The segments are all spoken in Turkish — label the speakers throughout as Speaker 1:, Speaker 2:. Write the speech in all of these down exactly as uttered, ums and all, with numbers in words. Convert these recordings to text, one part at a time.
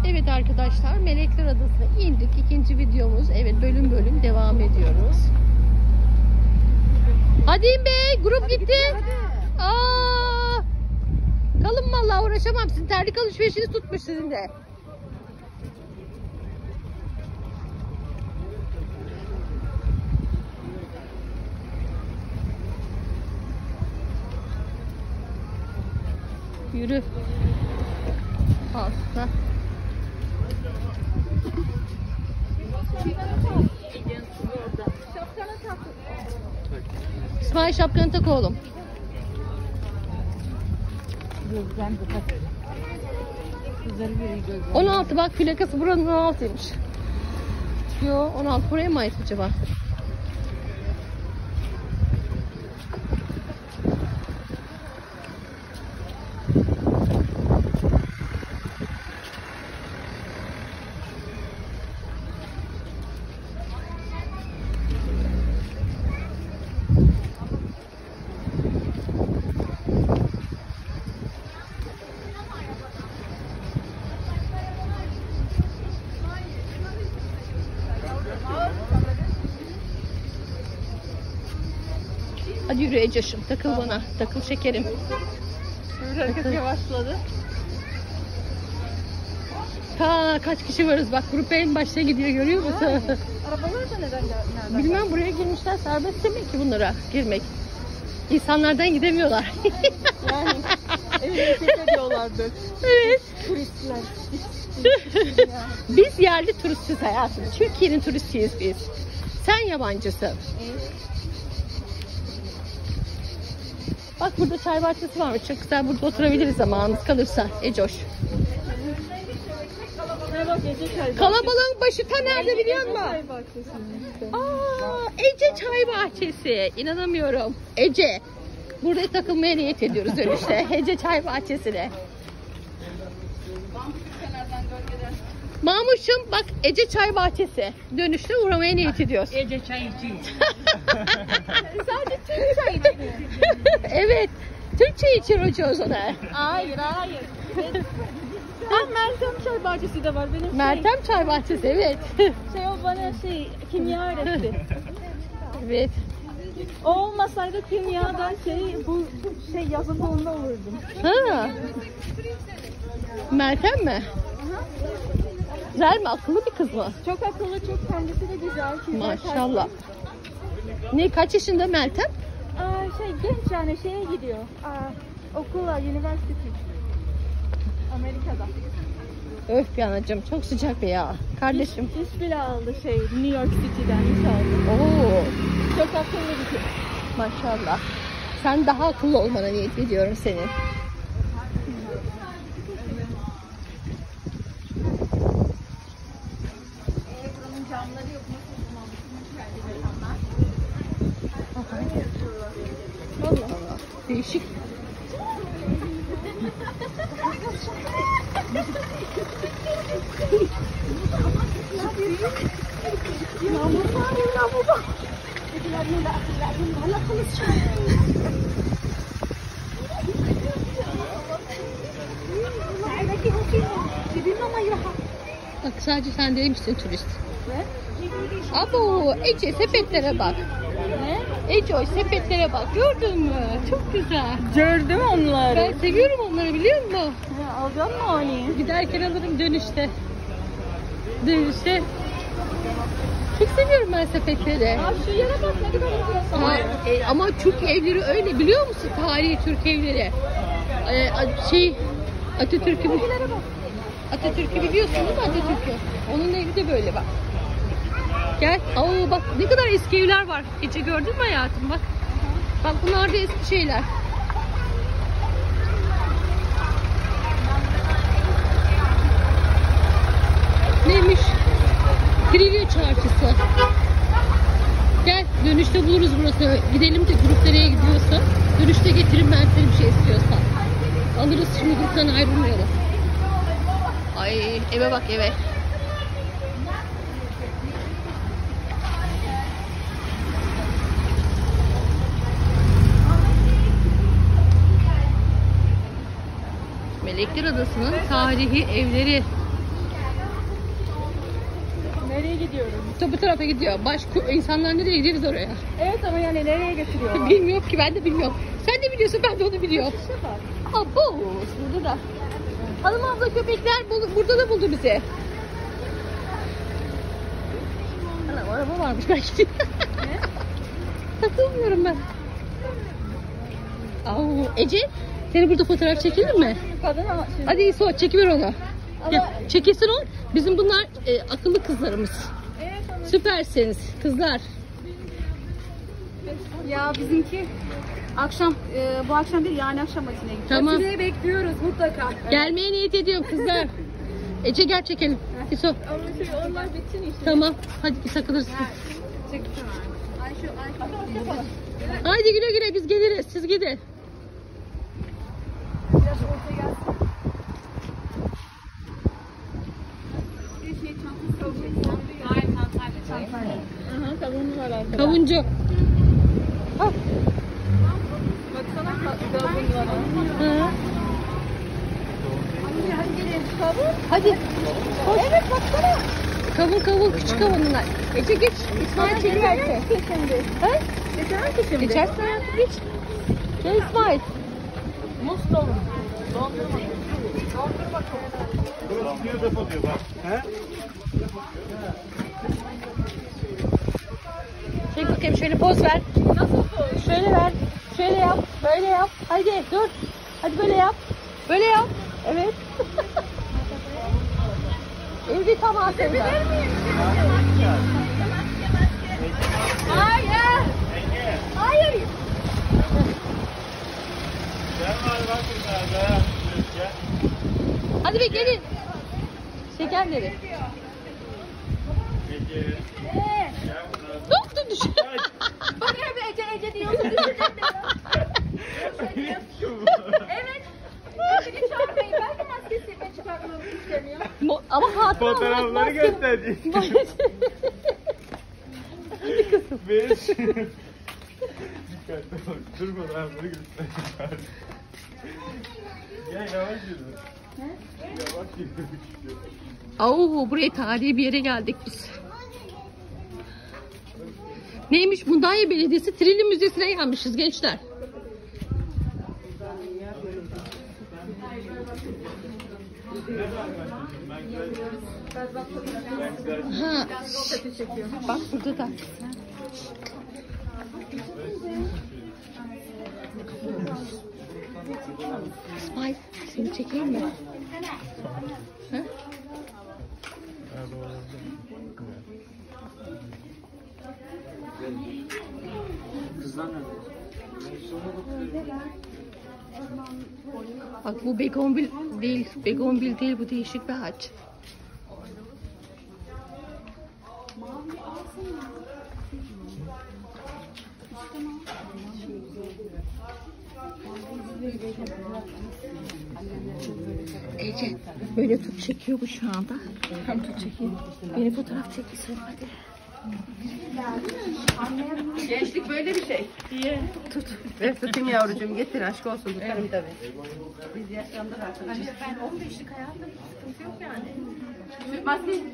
Speaker 1: Evet arkadaşlar, Melekler Adası'na indik. İkinci videomuz. Evet, bölüm bölüm devam ediyoruz. Hadi in be, grup hadi gitti. Hadi. Aa, kalın vallahi, uğraşamam. Sizin terlik alışverişiniz tutmuş sizin de. Yürü. Al. İsmail, şapkanı tak oğlum. on altı bak, plakası buranın on altıymış. Yo, on altı buraya mı ait acaba? Hadi yürü Ecoş'um, takıl tamam. Bana, takıl şekerim. Herkes yavaşladı. Ta kaç kişi varız bak, grup en başta gidiyor, görüyor musun? Yani, arabalar da neden nereden? Bilmem, buraya girmişler, serbest demek ki bunlara girmek. İnsanlardan gidemiyorlar. Yani evine çekemiyorlardır. Evet. Turistler. Biz yerli turistiz hayatım. Türkiye'nin turistiyiz biz. Sen yabancısın. Evet. Bak burada çay bahçesi varmış. Çok güzel, burada oturabiliriz zamanımız kalırsa. Ecoş. Kalabalığın başı ta nerede biliyor musun? Aa, Ece Çay Bahçesi. İnanamıyorum. Ece. Burada takılmaya niyet ediyoruz dönüşte. Ece Çay Bahçesi'ne. Mamuş'um bak, Ece Çay Bahçesi. Dönüşte uğramaya niyet ediyoruz.
Speaker 2: Ece çay için.
Speaker 1: Sadece Türk çayı mı? Evet. Türk çayı içiyoruz ona.
Speaker 3: Hayır hayır. Ha, Meltem Çay Bahçesi de var benim.
Speaker 1: Meltem şey, Çay Bahçesi, evet.
Speaker 3: Şey o bana şey kimya öğretti.
Speaker 1: Evet.
Speaker 3: O olmasaydı kimyadan şey bu şey yazılı onda olurdum.
Speaker 1: Ha. Meltem mi?
Speaker 3: Aha.
Speaker 1: Güzel mi? Akıllı bir kız mı?
Speaker 3: Çok akıllı, çok kendisi de güzel.
Speaker 1: Maşallah. Ne, kaç yaşında Meltem?
Speaker 3: Aa, şey genç yani, şeye gidiyor. Aa, okula, üniversite. Amerika'da.
Speaker 1: Öf be anacığım, çok sıcak be ya. Kardeşim.
Speaker 3: İş, iş bile aldı şey, New York City'den iş aldı.
Speaker 1: Oo.
Speaker 3: Çok akıllı bir kız.
Speaker 1: Maşallah. Sen daha akıllı olmana niyet ediyorum senin. Allah Allah. Değişik. Bak, sadece sen değil misin turist?
Speaker 3: Ne?
Speaker 1: Abo, Ece sepetlere bak.
Speaker 3: Ne?
Speaker 1: Ece o sepetlere bak, gördün mü? Çok güzel.
Speaker 3: Gördüm onları.
Speaker 1: Ben seviyorum onları, biliyor musun?
Speaker 3: Ha, alacağım mı onu?
Speaker 1: Giderken alırım dönüşte. Dönüşte. Çok seviyorum ben sepetleri.
Speaker 3: Aa, şu yere bak, ne kadar güzel.
Speaker 1: Ha, e, ama Türk evleri öyle, biliyor musun? Tarihi Türk evleri. E, şey, Atatürk'ü Atatürk'ü biliyorsun değil mi, Atatürk'ü? Onun evi de böyle bak. Gel. Oo, bak ne kadar eski evler var. Gece gördün mü hayatım, bak. Bak bunlar da eski şeyler. Neymiş? Trivia çarşısı. Gel, dönüşte buluruz burası. Gidelim de grup nereye gidiyorsa. Dönüşte getirin ben seni bir şey istiyorsan. Alırız, şimdi gruptan ayrılmayalım. Ay, eve bak, eve. Melekler Adası'nın tarihi evleri.
Speaker 3: nereye gidiyoruz?
Speaker 1: İşte bu tarafa gidiyor. Baş insanlar nereye gideriz oraya?
Speaker 3: Evet ama yani nereye götürüyorlar?
Speaker 1: Bilmiyorum ki, ben de bilmiyorum. Sen de biliyorsun, ben de onu biliyorum.
Speaker 3: İşte bak.
Speaker 1: Abo, burada da. Hanım abla, köpekler bul- burada da buldu bizi. Anam, araba varmış belki de.
Speaker 3: Ne?
Speaker 1: Takılmıyorum ben. Aa, Ece, seni burada fotoğraf çekelim mi?
Speaker 3: Kadın ama şimdi.
Speaker 1: Hadi İso, çekiver onu.
Speaker 3: Ama-
Speaker 1: Gel, çekilsin o. Bizim bunlar e, akıllı kızlarımız.
Speaker 3: Evet ama.
Speaker 1: Süpersiniz kızlar.
Speaker 3: Ya bizimki akşam e, bu akşam değil yani akşam maçına gideceğiz.
Speaker 1: Tamam.
Speaker 3: Sizi bekliyoruz mutlaka.
Speaker 1: Gelmeye niyet ediyorum kızlar. Ece gel çekelim. İso.
Speaker 3: Ama şey onlar bitsin işte.
Speaker 1: Tamam. Hadi takılırsın.
Speaker 3: Çektim. Ayşe Ayşe.
Speaker 1: Haydi güle güle, biz geliriz. Siz gidin.
Speaker 3: Biraz ortaya gelsin. Bir şey çantası kavurma. Hayır çantayla. Çantayla. Aha kavurma var arkada.
Speaker 1: Kavuncu. Ha.
Speaker 3: Baksana ka- kavurma var.
Speaker 1: Ha.
Speaker 3: Hadi gelin. Kavur.
Speaker 1: Hadi.
Speaker 3: Evet baksana.
Speaker 1: Kavun kavun, küçük kavunlar. Ece geç. İsmail çekiverse.
Speaker 3: Şimdi.
Speaker 1: Ha?
Speaker 3: Geçer ki şimdi?
Speaker 1: Geçersin hayatım, geç. Gel İsmail.
Speaker 3: Muz dolu. Dondurma. Dondurma çok.
Speaker 2: Diyor depo diyor bak. He?
Speaker 1: Çek bakayım, şöyle poz ver.
Speaker 3: Nasıl koy?
Speaker 1: Şöyle ver. Şöyle yap. Böyle yap. Hadi dur. Hadi böyle yap. Böyle yap. Evet. Evde tam aslında.
Speaker 3: Hayır. Hayır.
Speaker 2: Gel var bak burada. Gel.
Speaker 1: Hadi be gelin. Şekerleri.
Speaker 2: Peki.
Speaker 3: Ee,
Speaker 1: Dur dur düş.
Speaker 3: bak hep Ece Ece diyorsun. Evet. Şimdi çarpmayın. Ben de maskesini çıkartmamı istemiyorum.
Speaker 1: Mo- Ama hatıra
Speaker 2: Fotoğrafları
Speaker 1: anlatmaz.
Speaker 2: gösterdi.
Speaker 1: Hadi kızım.
Speaker 2: Benim. Dikkatli bak. Dur fotoğrafları göster. Gel yavaş yürü. Yavaş yürü.
Speaker 1: Oo, buraya tarihi bir yere geldik biz. Neymiş? Mudanya Belediyesi Trilli Müzesi'ne gelmişiz gençler. Ha. Bak burada da. İsmail, seni çekeyim mi? Ha? Bak bu begonbil değil, begonbil değil, bu değişik bir ağaç. Ece böyle tut çekiyor bu şu anda. Tam tut çekiyor. Beni fotoğraf çek istedim hadi.
Speaker 4: Gençlik böyle bir şey.
Speaker 1: İyi. Tut.
Speaker 4: Ver tutayım yavrucuğum, getir aşk olsun, tutarım tabii. Biz yaşlandık arkadaşlar.
Speaker 3: Ben on beşlik hayatımda hiç sıkıntı yok yani.
Speaker 4: Şu maskeyi.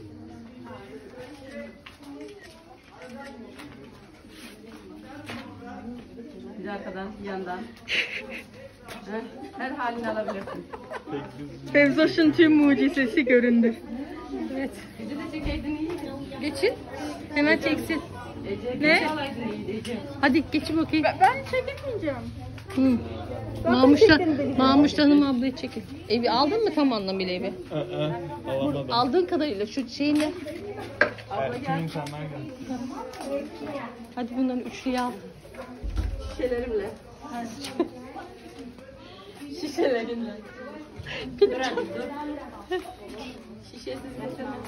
Speaker 4: Bir arkadan, bir yandan. Heh, her halini alabilirsin.
Speaker 3: Fevzoş'un tüm mucizesi göründü.
Speaker 1: Evet.
Speaker 4: Bizi de çekeydin iyiydi.
Speaker 1: Geçin. Hemen çeksin.
Speaker 4: Ece,
Speaker 1: Ne?
Speaker 4: ne? alaydın iyiydi Ece.
Speaker 1: Hadi geçin bakayım.
Speaker 3: Ben çekemeyeceğim.
Speaker 1: Hı. Mamuş'la, Mamuş'la Hanım ablayı çekin. Evi aldın mı tam anlamıyla evi?
Speaker 2: Alamadım.
Speaker 1: Aldığın kadarıyla şu şeyinle.
Speaker 2: Tüm insanlar geldi.
Speaker 1: Hadi bunların üçlüyü al.
Speaker 4: Şişelerimle. Şişelerimle.
Speaker 1: Bir
Speaker 4: Dur hadi dur. Şişesiz getirmez.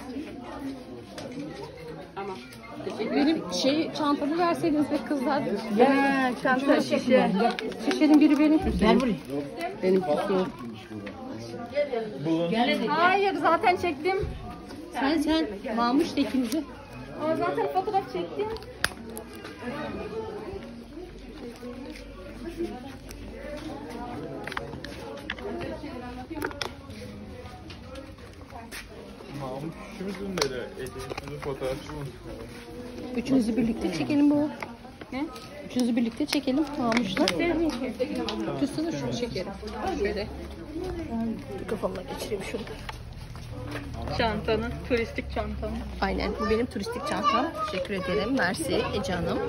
Speaker 4: Tamam. Teşekkür ederim.
Speaker 1: Benim şey çantamı verseydiniz be kızlar.
Speaker 4: Ya çanta şişe.
Speaker 1: Şişenin biri benim. Gel buraya.
Speaker 4: Benim kutum.
Speaker 2: Bulun.
Speaker 3: Hayır zaten çektim.
Speaker 1: Sen sen Mamuş'la ikinizi.
Speaker 3: Ama zaten fotoğraf çektim.
Speaker 2: Ama üçümüzün de de Ece'nin fotoğrafçı olmuş.
Speaker 1: Üçünüzü birlikte çekelim bu.
Speaker 3: Ne?
Speaker 1: Üçünüzü birlikte çekelim. Almışlar. Tutsana şunu çekelim. Şöyle. Kafamla geçireyim şunu.
Speaker 3: Çantanı, turistik çantanı.
Speaker 1: Aynen. Bu benim turistik çantam. Teşekkür ederim. Mersi Ece Hanım.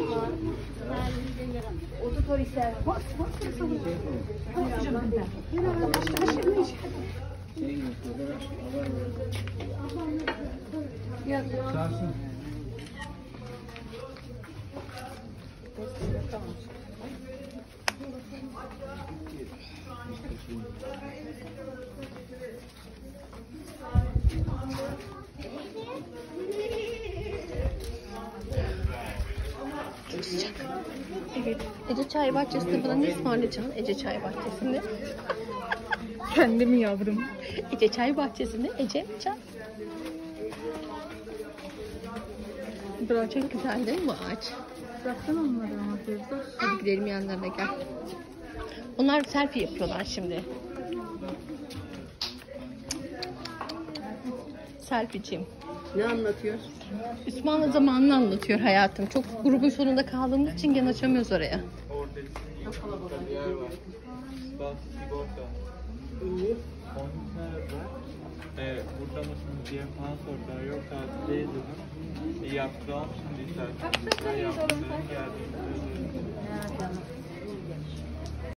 Speaker 1: Evet. Ece Çay Bahçesi'nde bana ne ısmarlayacaksın? Ece Çay Bahçesi'nde.
Speaker 3: Kendim yavrum.
Speaker 1: Ece Çay Bahçesi'nde Ece Çay.
Speaker 3: Bırak.
Speaker 1: Çok güzel değil mi bu ağaç?
Speaker 3: Bıraksana onları ama Firdevs.
Speaker 1: Hadi gidelim yanlarına gel. Onlar selfie yapıyorlar şimdi. Selfieciğim.
Speaker 4: Ne anlatıyor?
Speaker 1: Osmanlı zamanını anlatıyor hayatım. Çok grubun sonunda kaldığımız için gene açamıyoruz oraya.
Speaker 2: Orada bir yer var. Spas sigorta. Onun nerede? Evet, burada mısınız diye falan sordular. Yok tatildeyiz dedim. İyi yaptı almışsın diye. Yaptım. Geldiğini söylüyorum.
Speaker 4: Evet canım.